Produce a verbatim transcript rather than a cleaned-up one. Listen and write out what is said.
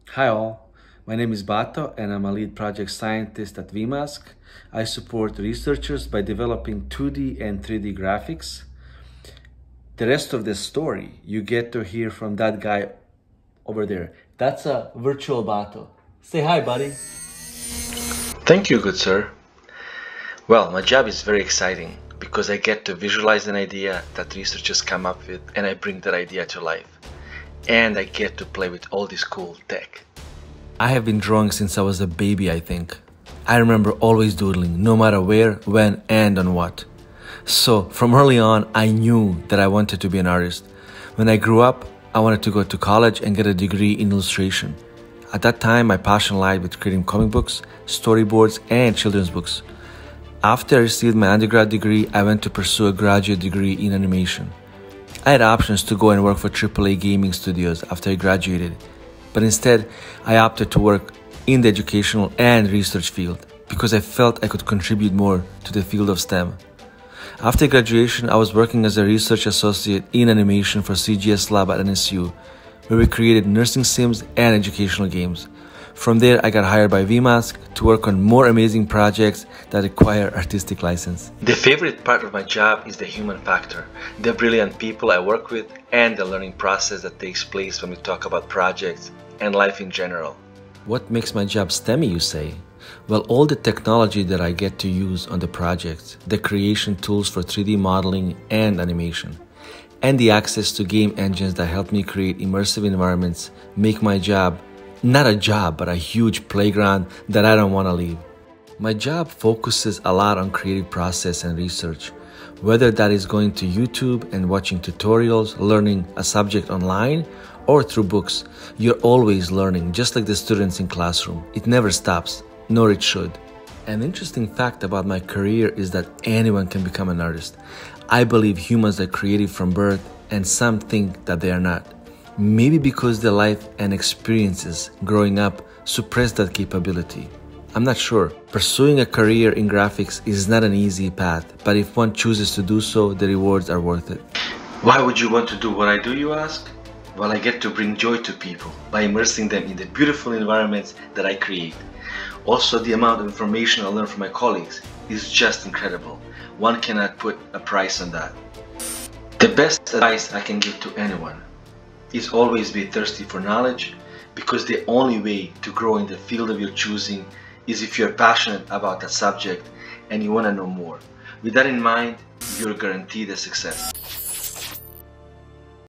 Hi all, my name is BaTo and I'm a lead project scientist at V MASC. I support researchers by developing two D and three D graphics. The rest of the story you get to hear from that guy over there. That's a Virtual BaTo. Say hi, buddy. Thank you, good sir. Well, my job is very exciting because I get to visualize an idea that researchers come up with and I bring that idea to life. And I get to play with all this cool tech. I have been drawing since I was a baby, I think. I remember always doodling, no matter where, when, and on what. So, from early on, I knew that I wanted to be an artist. When I grew up, I wanted to go to college and get a degree in illustration. At that time, my passion lied with creating comic books, storyboards, and children's books. After I received my undergrad degree, I went to pursue a graduate degree in animation. I had options to go and work for triple A gaming studios after I graduated, but instead, I opted to work in the educational and research field because I felt I could contribute more to the field of STEM. After graduation, I was working as a research associate in animation for C G S Lab at N S U, where we created nursing sims and educational games. From there, I got hired by V MASC to work on more amazing projects that require artistic license. The favorite part of my job is the human factor, the brilliant people I work with, and the learning process that takes place when we talk about projects and life in general. What makes my job STEMmy, you say? Well, all the technology that I get to use on the projects, the creation tools for three D modeling and animation, and the access to game engines that help me create immersive environments make my job not a job, but a huge playground that I don't want to leave. My job focuses a lot on creative process and research. Whether that is going to YouTube and watching tutorials, learning a subject online, or through books, you're always learning, just like the students in classroom. It never stops, nor it should. An interesting fact about my career is that anyone can become an artist. I believe humans are creative from birth, and some think that they are not. Maybe because their life and experiences growing up suppress that capability. I'm not sure. Pursuing a career in graphics is not an easy path, but if one chooses to do so, the rewards are worth it. Why would you want to do what I do, you ask? Well, I get to bring joy to people by immersing them in the beautiful environments that I create. Also, the amount of information I learn from my colleagues is just incredible. One cannot put a price on that. The best advice I can give to anyone is always be thirsty for knowledge, because the only way to grow in the field of your choosing is if you're passionate about that subject and you want to know more. With that in mind, you're guaranteed a success.